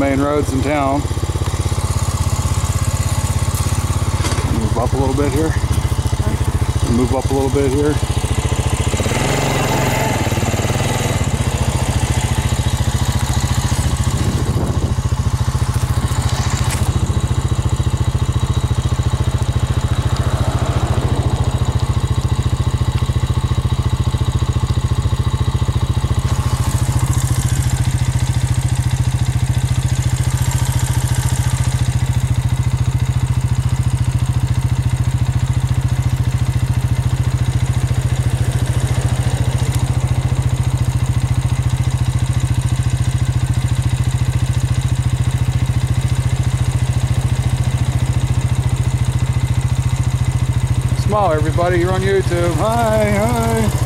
main roads in town. Move up a little bit here. Move up a little bit here. Smile, everybody, you're on YouTube. Hi, hi.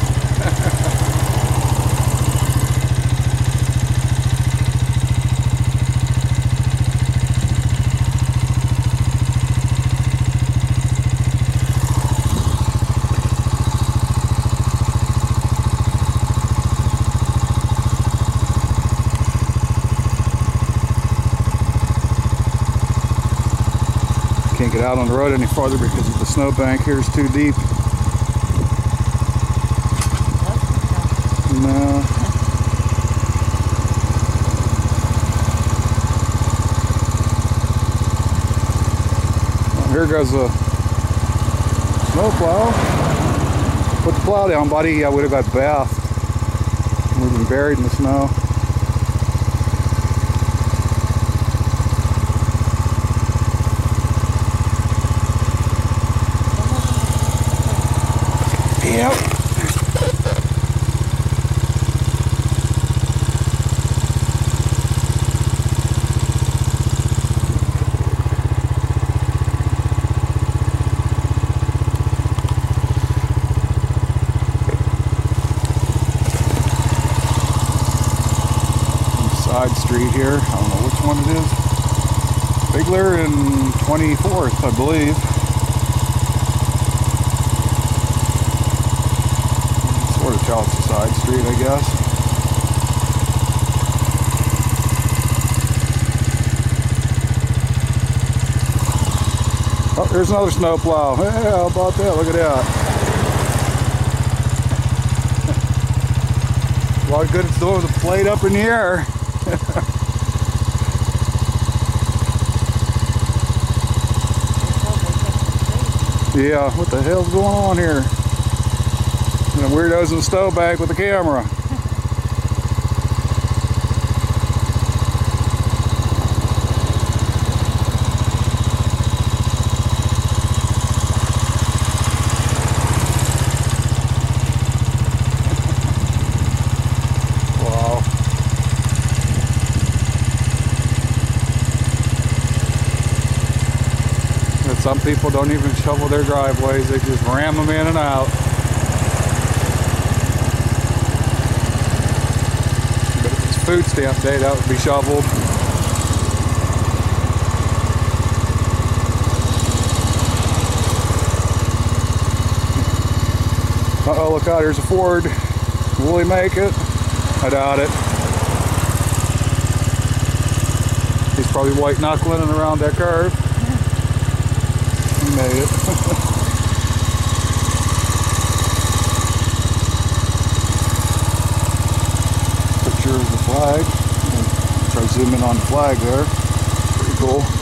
Can't get out on the road any farther because of the snowbank here is too deep. No. Well, here goes a snow plow. Put the plow down, buddy. Yeah, we'd have got bathed. We've been buried in the snow. Yep. Side street here. I don't know which one it is. Bigler and 24th, I believe. Tell it's a side street, I guess. Oh, there's another snowplow. Hey, how about that? Look at that. A lot of good it's doing with the plate up in the air. Yeah, what the hell's going on here? And the weirdos in the snowbank with the camera. Wow. But some people don't even shovel their driveways, they just ram them in and out. Food stamp day, that would be shoveled. Uh-oh, look out, here's a Ford. Will he make it? I doubt it. He's probably white knuckling around that curve. He made it. Of the flag. Try to zoom in on the flag there. Pretty cool.